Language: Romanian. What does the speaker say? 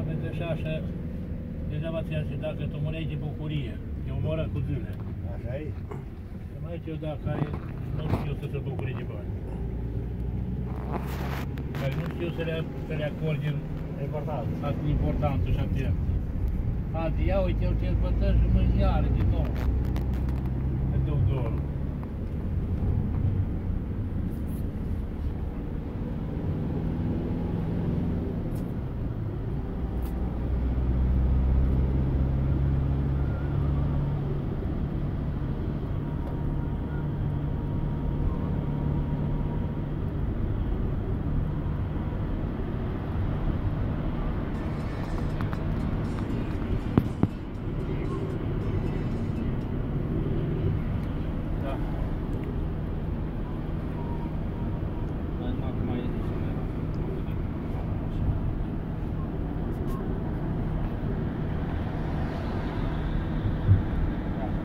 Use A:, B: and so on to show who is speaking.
A: Pentru că așa, degeaba ți-a și dacă tu mureai de bucurie, e omoră cu zile.
B: Așa e?
A: Mai eu dacă ai, nu știu să se bucure de bani. Care nu știu să le acorde importanță și atenție. Alții, ia uite, eu te-l bătăși și mâine iară din nou. Pentru